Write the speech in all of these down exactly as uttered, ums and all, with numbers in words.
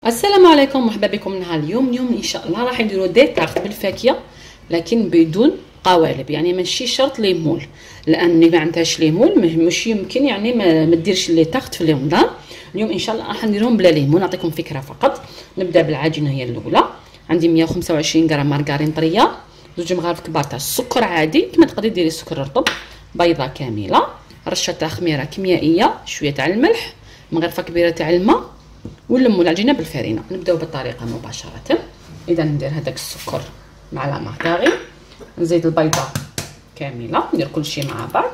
السلام عليكم، مرحبا بكم نهار اليوم. اليوم ان شاء الله راح نديرو دي تارت بالفاكهه لكن بدون قوالب، يعني ماشي شرط ليمول، لاني ما عندهاش ليمول مش يمكن يعني ما, ما ديرش لي تارت في رمضان. اليوم ان شاء الله راح نديرهم بلا ليمون. نعطيكم فكره فقط. نبدا بالعجينه هي الاولى. عندي مية وخمسة وعشرين غرام مارغرين طريه، زوج مغارف كبار تاع السكر عادي كما تقدري ديري السكر رطب، بيضه كامله، رشه تاع خميره كيميائيه، شويه تاع الملح، مغرفه كبيره تاع الماء، ونلموا العجينه بالفرينه. نبداو بالطريقه مباشره. اذا ندير هذاك السكر مع لا مارغرين، نزيد البيضه كامله، ندير كلشي مع بعض،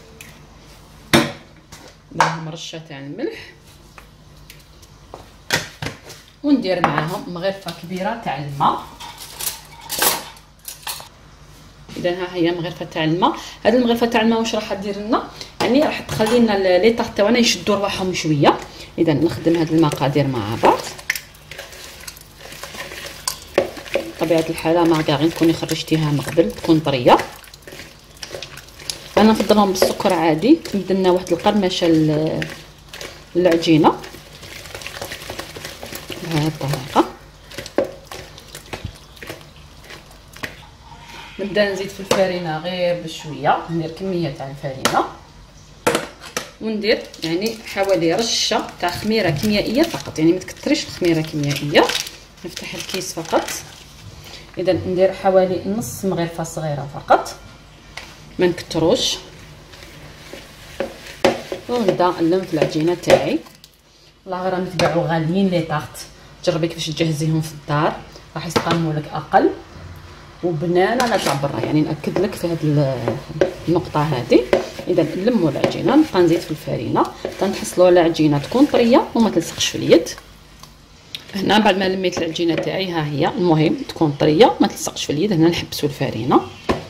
ندير رشه تاع الملح، وندير معاهم مغرفه كبيره تاع الماء. اذا ها هي مغرفه تاع الماء. هذه المغرفه تاع الماء واش راح دير لنا؟ يعني راح تخلي لنا لي طارت تاعنا يشدوا رواحهم شويه. اذا نخدم هاد المقادير مع بعض. بطبيعه الحال مارغرين تكوني خرجتيها من قبل تكون طريه. انا نفضلهم بالسكر عادي، تمد لنا واحد القرمشه للعجينه بهذه الطريقه. نبدا نزيد في الفرينه غير بشويه، ندير كميه تاع الفرينه، وندير يعني حوالي رشه تاع خميره كيميائيه فقط، يعني ما تكثريش الخميره الكيميائيه. نفتح الكيس فقط. اذا ندير حوالي نص مغرفه صغيره فقط، ما نكثروش، ونبدا نلم في العجينه تاعي. والله غير نتبعوا غاليين لي طارت، جربي كيفاش تجهزيهم في الدار راح يستقيموا لك اقل وبنانه لا تاع برا، يعني ناكد لك في هذه النقطه هذه. اذا نلموا العجينه، نبقى نزيد في الفرينه تنحصلوا على عجينه تكون طريه وما تلصقش في اليد. هنا بعد ما لميت العجينه تاعي ها هي، المهم تكون طريه ما تلصقش في اليد. هنا نحبسوا الفرينه.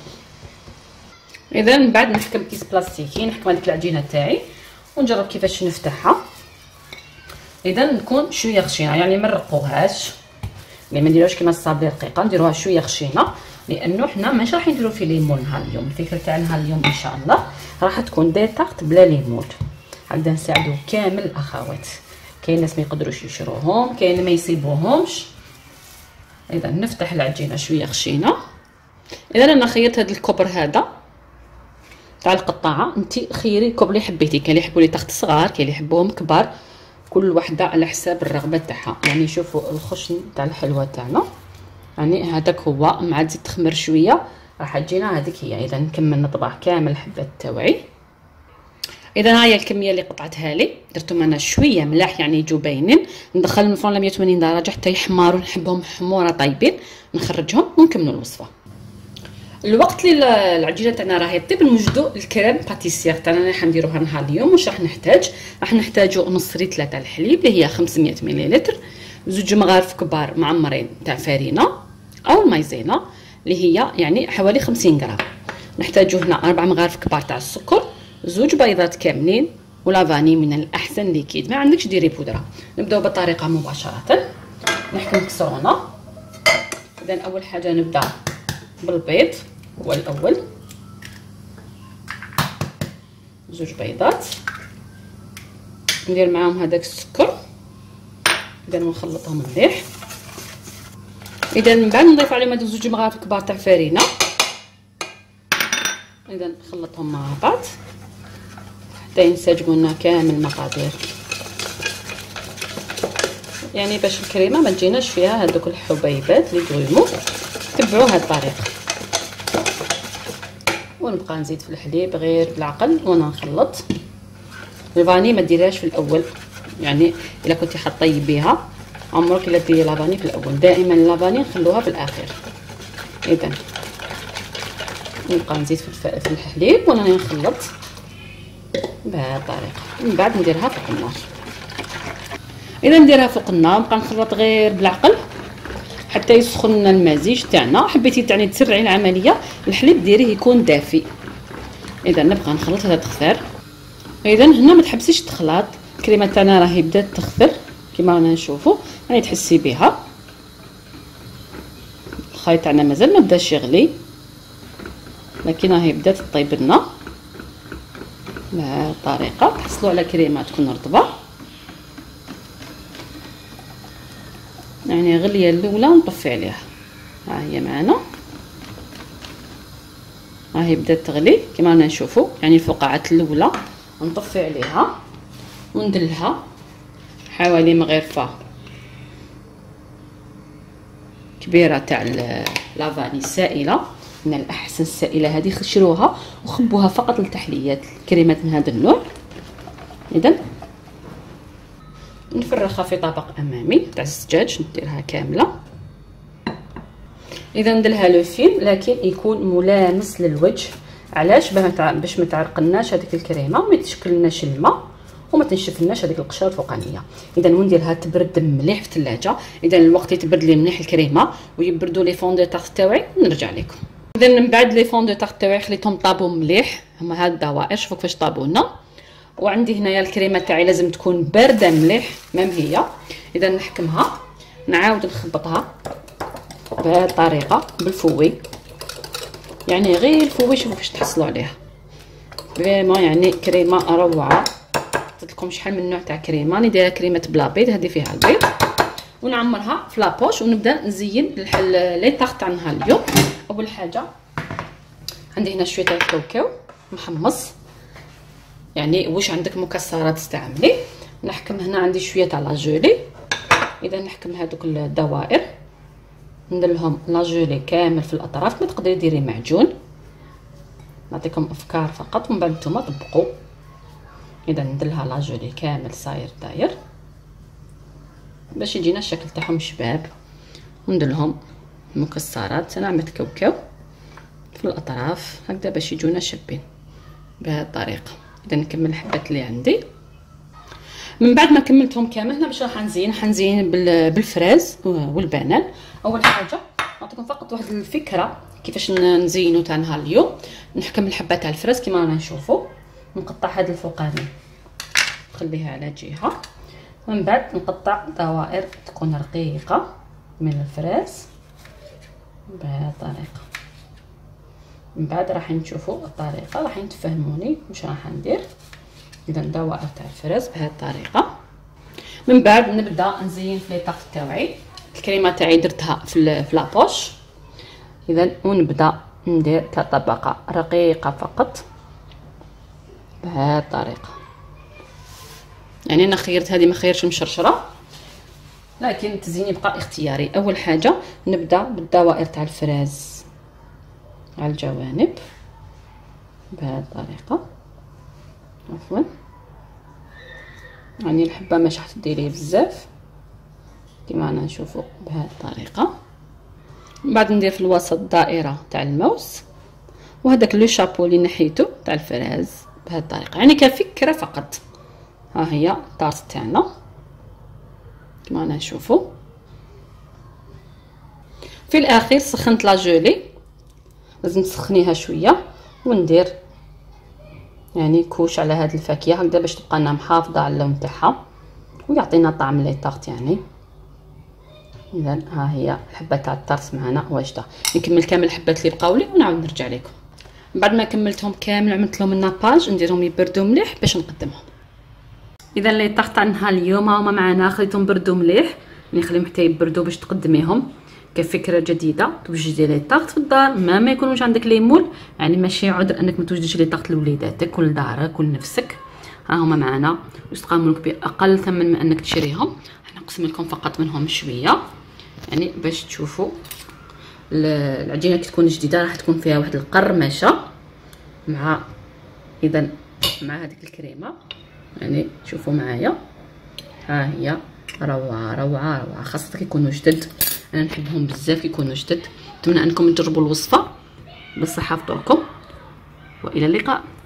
اذا من بعد نحكم كيس بلاستيكي، نحكم هذيك العجينه تاعي ونجرب كيفاش نفتحها. اذا نكون شويه خشينه، يعني ما نرقوهاش، يعني ما نديروهاش كيما الصابلي رقيقه، نديروها شويه خشينه، لانه حنا ماشي راح نديرو فيه ليمون نهار اليوم. الفكره تاع نهار اليوم ان شاء الله راح تكون دي طارت بلا ليمون. هكذا نساعدو كامل الاخوات، كاين ناس ما يقدروش يشروهم، كاين ما يصيبوهمش. اذا نفتح العجينه شويه خشينه. اذا انا خيرت هذا الكبر هذا تاع القطاعه، انت خيري الكبر اللي حبيتي. كاين اللي يحبوا لي طارت صغار، كاين اللي يحبوهم كبار، كل وحده على حساب الرغبه تاعها. يعني شوفوا الخشن تاع الحلوه تاعنا، يعني هذاك هو. مع تزيد تخمر شويه راح تجينا هذيك هي. اذا نكمل نطبع كامل الحبات تاوعي. اذا ها هي الكميه اللي قطعتها لي، درتهم انا شويه ملاح يعني يجوا باينين. ندخلهم الفرن مية وثمانين درجه حتى يحمروا، نحبهم حموره طيبين. نخرجهم ونكملوا الوصفه. الوقت اللي العجينه تاعنا راهي طيب، نوجدوا الكريم باتيسير تاعنا اللي حنديروها نهار اليوم. واش راح نحتاج؟ راح نحتاجوا نص لتر تاع الحليب اللي هي خمسمية مليلتر، زوج مغارف كبار معمرين تاع فرينه او المايزينا اللي هي يعني حوالي خمسين غرام. نحتاجوا هنا اربع مغارف كبار تاع السكر، زوج بيضات كاملين، ولافاني من الاحسن ليكيد، ما عندكش ديري بودره. نبداو بالطريقه مباشره. نحكم الكسرونه. اذا اول حاجه نبدا بالبيض، هو الاول، زوج بيضات، ندير معاهم هذاك السكر. اذا نخلطهم مليح. اذا من بعد نضيف عليهم هذوك زوج مغارف كبار تاع فرينه. اذا نخلطهم مع بعض حتى ينسجموا لنا كامل المقادير، يعني باش الكريمه ما تجيناش فيها هذوك الحبيبات اللي يغيموا. تبعوا هذه الطريقه. ونبقى نزيد في الحليب غير بالعقل وانا نخلط. الفاني ما ديرهاش في الاول، يعني الا كنتي حطي بها عمرك الا ديري لافاني في الاول، دائما لافاني نخلوها في الاخير. اذا نبقى نزيد في الحليب وانا نخلط بهذه الطريقه. من بعد نديرها فوق النار. اذا نديرها فوق النار، نبقى نخلط غير بالعقل حتى يسخن لنا المزيج تاعنا. حبيتي تعني تسرعي العمليه، الحليب ديريه يكون دافي. اذا نبقى نخلط هذا التخثير. اذا هنا ما تحبسيش تخلط، الكريمه تاعنا راهي بدات تخثر كما رانا نشوفوا، يعني تحسي بها. الخليط تاعنا مازال ما بداش يغلي، لكن راهي بدات تطيب لنا بهذه الطريقه. تحصلوا على كريمه تكون رطبه. يعني غليه الاولى نطفي عليها. ها هي معنا، ها هي بدات تغلي كما رانا نشوفوا، يعني الفقاعات الاولى نطفي عليها وندلها حوالي مغرفه كبيره تاع لافاني سائله. من الاحسن السائله هذه خشروها وخبوها فقط لتحليه الكريمات من هذا النوع. اذا نفرغها في طبق امامي تاع الزجاج، نديرها كامله. اذا نديرها لو فين لكن يكون ملامس للوجه. علاش؟ باش ما تعرقلناش هذيك الكريمه وما يتشكلناش الماء وما تنشفناش هذيك القشره الفوقانيه. اذا ونديرها تبرد مليح في الثلاجه. اذا الوقت يتبرد لي مليح الكريمه ويبردوا لي فون دو طارت تاوعي نرجع لكم. اذا من بعد لي فون دو طارت تاوعي خليتهم طابوا مليح، هما هاد الدوائر شوفوا كيفاش طابوا لنا. وعندي هنايا الكريمه تاعي لازم تكون بارده مليح ميم هي. اذا نحكمها نعاود نخبطها بهذه الطريقه بالفوي، يعني غير الفوي شوفوا كيفاش تحصلوا عليها فريمون، يعني كريمه روعه. قلت لكم شحال من نوع تاع كريمه، راني دايره كريمه بلا بيض هذه فيها البيض، ونعمرها في لابوش ونبدا نزين لي طارت تاع نهار اليوم. اول حاجه عندي هنا شويه تاع الكاوكاو محمص، يعني واش عندك مكسرات استعملي. نحكم هنا عندي شويه تاع لا جولي. اذا نحكم هذوك الدوائر ندير لهم لا جولي كامل في الاطراف. ما تقدري ديري معجون، نعطيكم افكار فقط ومن بعد نتوما طبقوا. اذا ندير لها لا جولي كامل صاير داير باش يجينا الشكل تاعهم شباب. وندير لهم مكسرات، انا عملت كاوكاو في الاطراف هكذا باش يجونا شابين بهذه الطريقه. اذا نكمل الحبات اللي عندي. من بعد ما كملتهم كامل هنا باش راح نزين حنزين بالفراز والبنان. اول حاجه نعطيكم فقط واحد الفكره كيفاش نزينو تاع نهار اليوم. نحكم الحبات تاع الفراز كما رانا نشوفوا، نقطع هذا الفوقاني نخليها على جهه، ومن بعد نقطع دوائر تكون رقيقه من الفراز بهذه الطريقه. من بعد راح نشوفوا الطريقه، راح تفهموني واش راح ندير. اذا دوائر تاع الفراز بهذه الطريقه. من بعد نبدا نزين في لي طارت تاوعي. الكريمه تاعي درتها في في لابوش. اذا ونبدا ندير كطبقه رقيقه فقط بهذه الطريقه. يعني انا خيرت هذه ما خيرش مشرشره، لكن التزيين يبقى اختياري. اول حاجه نبدا بالدوائر تاع الفراز على الجوانب بهذه الطريقه. عفوا يعني الحبه ماشي راح تديريه بزاف كما انا نشوفوا بهذه الطريقه. من بعد ندير في الوسط دائره تاع الموس، وهذاك لو شابو اللي نحيته تاع الفراز بهذه الطريقه، يعني كفكره فقط. ها هي الطارت تاعنا كما انا نشوفوا. في الاخير سخنت لا جولي، لازم تسخنيها شويه، وندير يعني كوش على هذه الفاكهه هكذا باش تبقى لنا محافظه على اللون تاعها ويعطينا طعم لي طارت يعني. اذا ها هي الحبه تاع الطارت معنا واجده. نكمل كامل الحبات اللي بقاو لي ونعاود نرجع لكم. بعد ما كملتهم كامل عملت لهم الناباج نديرهم يبردوا مليح باش نقدمهم. اذا لي طارت تاع نهار اليوم هما معنا، خليتهم بردوا مليح، نخليهم حتى يبردوا باش تقدميهم كفكره جديده. توجدي لي طارت في الدار ما ما يكونوش عندك لي مول، يعني ماشي عذر انك ما توجديش لي طارت لوليداتك ولدارك ولنفسك. ها هما معنا ويستقاموا لك باقل ثمن من انك تشريهم. انا نقسم لكم فقط منهم شويه يعني باش تشوفوا العجينه كي تكون جديده راح تكون فيها واحد القرمشه مع اذا مع هذيك الكريمه. يعني شوفوا معايا ها هي روعه روعه روعه، خاصه كي يكونوا جدد. انا نحبهم بزاف كي يكونوا جدد. نتمنى انكم تجربوا الوصفه بالصحه فطوركم، والى اللقاء.